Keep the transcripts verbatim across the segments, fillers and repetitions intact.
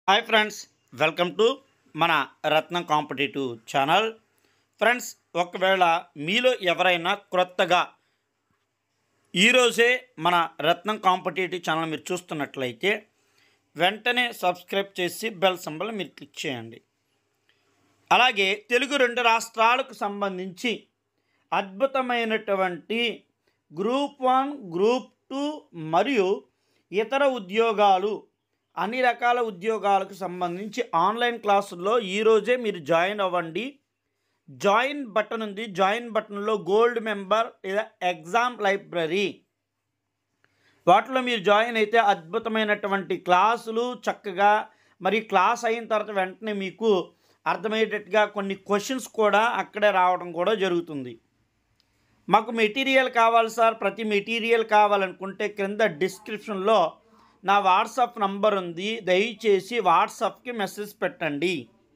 Hi friends, welcome to మన రత్నం competitive channel. Friends, ఒకవేళ మీలో ఎవరైనా క్రొత్తగా ఈరోజే మన రత్నం కాంపిటేటివ్ ఛానల్ మీరు చూస్తున్నట్లయితే వెంటనే సబ్స్క్రైబ్ చేసి బెల్ సింబల్ మీరు క్లిక్ చేయండి. అలాగే తెలుగు రెండు రాష్ట్రాలకు సంబంధించి అద్భుతమైనటువంటి గ్రూప్ వన్, గ్రూప్ టూ మరియు ఇతర ఉద్యోగాలు, అన్ని రకాల ఉద్యోగాలకు సంబంధించి ఆన్లైన్ క్లాసుల్లో ఈరోజే మీరు జాయిన్ అవ్వండి. జాయిన్ బటన్ ఉంది, జాయిన్ బటన్లో గోల్డ్ మెంబర్ లేదా ఎగ్జామ్ లైబ్రరీ వాటిలో మీరు జాయిన్ అయితే అద్భుతమైనటువంటి క్లాసులు చక్కగా, మరి క్లాస్ అయిన తర్వాత వెంటనే మీకు అర్థమయ్యేటట్టుగా కొన్ని క్వశ్చన్స్ కూడా అక్కడే రావడం కూడా జరుగుతుంది. మాకు మెటీరియల్ కావాలి సార్, ప్రతి మెటీరియల్ కావాలనుకుంటే క్రింద డిస్క్రిప్షన్లో నా వాట్సాప్ నంబర్ ఉంది, దయచేసి వాట్సాప్కి మెసేజ్ పెట్టండి.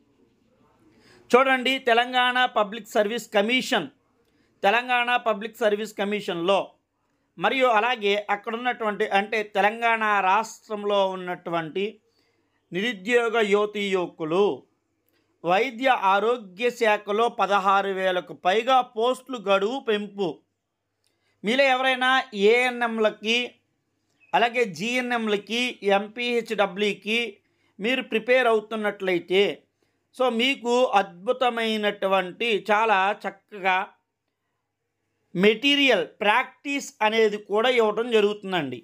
చూడండి, Telangana public service commission Telangana public service కమిషన్లో మరియు అలాగే అక్కడ ఉన్నటువంటి అంటే తెలంగాణ రాష్ట్రంలో ఉన్నటువంటి నిరుద్యోగ యువతీ యువకులు వైద్య ఆరోగ్య శాఖలో పదహారు వేలకు పైగా పోస్టులు గడువు పెంపు. మీలో ఎవరైనా ఏఎన్ఎంలకి అలాగే జిఎన్ఎంలకి ఎంపీహెచ్డబ్ల్యూకి మీరు ప్రిపేర్ అవుతున్నట్లయితే సో మీకు అద్భుతమైనటువంటి చాలా చక్కగా మెటీరియల్ ప్రాక్టీస్ అనేది కూడా ఇవ్వడం జరుగుతుందండి.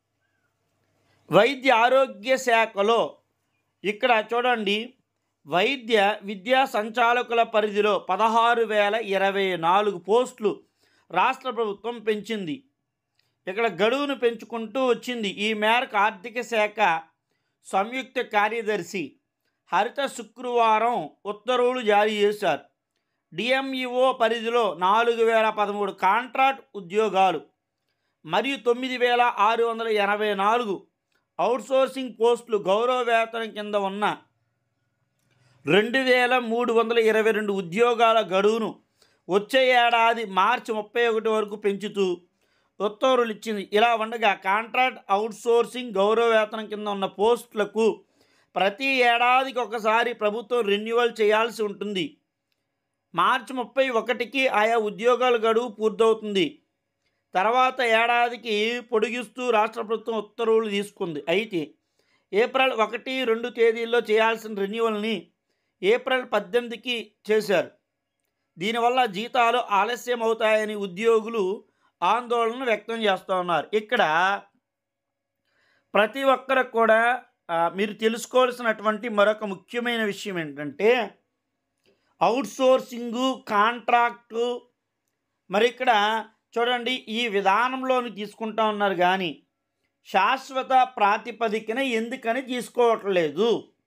వైద్య ఆరోగ్య శాఖలో ఇక్కడ చూడండి, వైద్య విద్యా సంచాలకుల పరిధిలో పదహారు వేల ఇరవై నాలుగు పోస్టులు రాష్ట్ర ప్రభుత్వం పెంచింది. ఇక్కడ గడువును పెంచుకుంటూ వచ్చింది. ఈ మేరకు ఆర్థిక శాఖ సంయుక్త కార్యదర్శి హరిత శుక్రవారం ఉత్తర్వులు జారీ చేశారు. డిఎంఈఓ పరిధిలో నాలుగు వేల పదమూడు కాంట్రాక్ట్ ఉద్యోగాలు మరియు తొమ్మిది వేల ఆరు వందల ఎనభై నాలుగు అవుట్సోర్సింగ్ పోస్టులు గౌరవ వేతనం కింద ఉన్న రెండు వేల మూడు వందల ఇరవై రెండు ఉద్యోగాల గడువును వచ్చే ఏడాది మార్చి ముప్పై ఒకటి వరకు పెంచుతూ ఉత్తర్వులు ఇచ్చింది. ఇలా ఉండగా కాంట్రాక్ట్ అవుట్సోర్సింగ్ గౌరవ వేతనం కింద ఉన్న పోస్టులకు ప్రతి ఏడాదికి ఒకసారి ప్రభుత్వం రెన్యువల్ చేయాల్సి ఉంటుంది. మార్చి ముప్పై ఒకటికి ఆయా ఉద్యోగాల గడువు పూర్తవుతుంది. తర్వాత ఏడాదికి పొడిగిస్తూ రాష్ట్ర ప్రభుత్వం ఉత్తర్వులు తీసుకుంది. అయితే ఏప్రిల్ ఒకటి రెండు తేదీల్లో చేయాల్సిన రెన్యువల్ని ఏప్రిల్ పద్దెనిమిదికి చేశారు. దీనివల్ల జీతాలు ఆలస్యం అవుతాయని ఉద్యోగులు ఆందోళన వ్యక్తం చేస్తూ ఉన్నారు. ఇక్కడ ప్రతి ఒక్కరికి కూడా మీరు తెలుసుకోవాల్సినటువంటి మరొక ముఖ్యమైన విషయం ఏంటంటే అవుట్సోర్సింగు, కాంట్రాక్టు, మరి ఇక్కడ చూడండి ఈ విధానంలోని తీసుకుంటా ఉన్నారు కానీ శాశ్వత ప్రాతిపదికన ఎందుకని తీసుకోవట్లేదు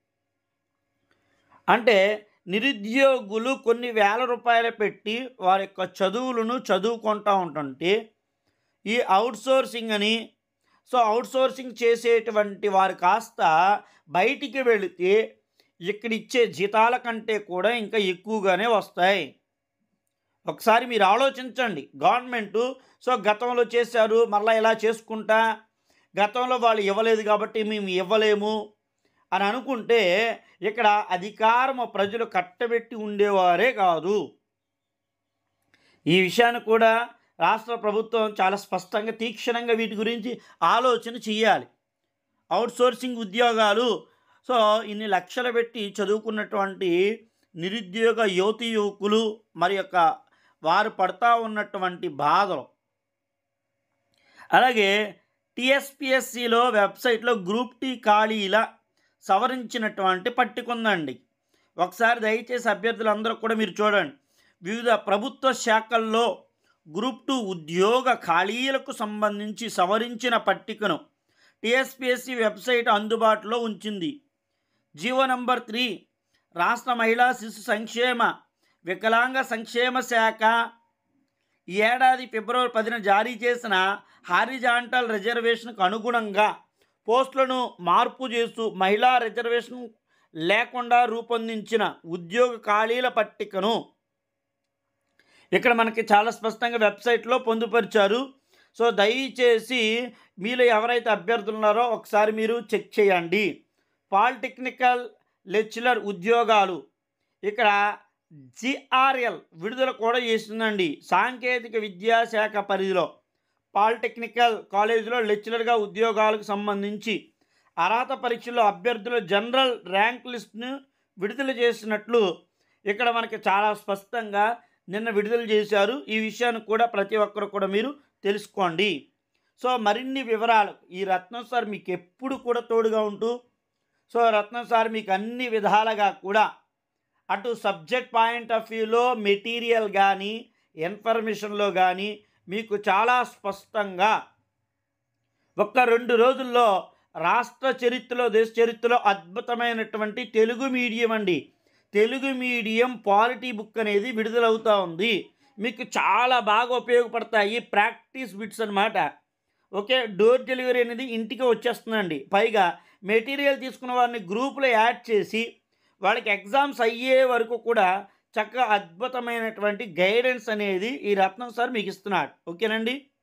అంటే నిరుద్యోగులు కొన్ని వేల రూపాయలు పెట్టి వారి యొక్క చదువులను చదువుకుంటూ ఉంటుంటే ఈ అవుట్సోర్సింగ్ అని సో అవుట్సోర్సింగ్ చేసేటువంటి వారు కాస్త బయటికి వెళితే ఇక్కడ ఇచ్చే జీతాల కంటే కూడా ఇంకా ఎక్కువగానే వస్తాయి. ఒకసారి మీరు ఆలోచించండి. గవర్నమెంటు సో గతంలో చేశారు, మళ్ళీ ఇలా చేసుకుంటా, గతంలో వాళ్ళు ఇవ్వలేదు కాబట్టి మేము ఇవ్వలేము అని అనుకుంటే ఇక్కడ అధికారము ప్రజలు కట్టబెట్టి ఉండేవారే కాదు. ఈ విషయాన్ని కూడా రాష్ట్ర ప్రభుత్వం చాలా స్పష్టంగా తీక్షణంగా వీటి గురించి ఆలోచన చేయాలి. అవుట్సోర్సింగ్ ఉద్యోగాలు సో ఇన్ని లక్షలు పెట్టి చదువుకున్నటువంటి నిరుద్యోగ యువతీ యువకులు మరి యొక్క వారు పడతా ఉన్నటువంటి బాధలు. అలాగే టీఎస్పిఎస్సిలో వెబ్సైట్లో గ్రూప్ టీ ఖాళీల సవరించినటువంటి పట్టిక ఉందండి. ఒకసారి దయచేసి అభ్యర్థులందరూ కూడా మీరు చూడండి. వివిధ ప్రభుత్వ శాఖల్లో గ్రూప్ టూ ఉద్యోగ ఖాళీలకు సంబంధించి సవరించిన పట్టికను టీఎస్పిఎస్సి వెబ్సైట్ అందుబాటులో ఉంచింది. జీవో నంబర్ త్రీ రాష్ట్ర మహిళా శిశు సంక్షేమ వికలాంగ సంక్షేమ శాఖ ఈ ఏడాది ఫిబ్రవరి పదిన జారీ చేసిన హారిజాంటల్ రిజర్వేషన్కు అనుగుణంగా పోస్టులను మార్పు చేస్తూ మహిళా రిజర్వేషన్ లేకుండా రూపొందించిన ఉద్యోగ ఖాళీల పట్టికను ఇక్కడ మనకి చాలా స్పష్టంగా వెబ్సైట్లో పొందుపరిచారు. సో దయచేసి మీలో ఎవరైతే అభ్యర్థులు ఉన్నారో ఒకసారి మీరు చెక్ చేయండి. పాలిటెక్నికల్ లెక్చరర్ ఉద్యోగాలు ఇక్కడ జిఆర్ఎల్ విడుదల కూడా చేస్తుందండి. సాంకేతిక విద్యాశాఖ పరిధిలో పాలిటెక్నికల్ కాలేజీలో లెక్చరర్గా ఉద్యోగాలకు సంబంధించి అర్హత పరీక్షల్లో అభ్యర్థుల జనరల్ ర్యాంక్ లిస్ట్ను విడుదల చేసినట్లు ఇక్కడ మనకి చాలా స్పష్టంగా నిన్న విడుదల చేశారు. ఈ విషయాన్ని కూడా ప్రతి ఒక్కరు కూడా మీరు తెలుసుకోండి. సో మరిన్ని వివరాలు ఈ రత్నం సార్ మీకు ఎప్పుడు కూడా తోడుగా ఉంటూ, సో రత్నం సార్ మీకు అన్ని విధాలుగా కూడా అటు సబ్జెక్ట్ పాయింట్ ఆఫ్ వ్యూలో మెటీరియల్ కానీ ఇన్ఫర్మేషన్లో కానీ మీకు చాలా స్పష్టంగా ఒక్క రెండు రోజుల్లో రాష్ట్ర చరిత్రలో దేశ చరిత్రలో అద్భుతమైనటువంటి తెలుగు మీడియం అండి, తెలుగు మీడియం పాలిటీ బుక్ అనేది విడుదలవుతూ ఉంది. మీకు చాలా బాగా ఉపయోగపడతాయి ప్రాక్టీస్ బిట్స్ అన్నమాట. ఓకే, డోర్ డెలివరీ అనేది ఇంటికి వచ్చేస్తుందండి. పైగా మెటీరియల్ తీసుకున్న వారిని గ్రూపులో యాడ్ చేసి వాళ్ళకి ఎగ్జామ్స్ అయ్యే వరకు కూడా చక్కగా అద్భుతమైనటువంటి గైడెన్స్ అనేది ఈ రత్నం సార్ మీకు ఇస్తున్నాడు. ఓకేనండి.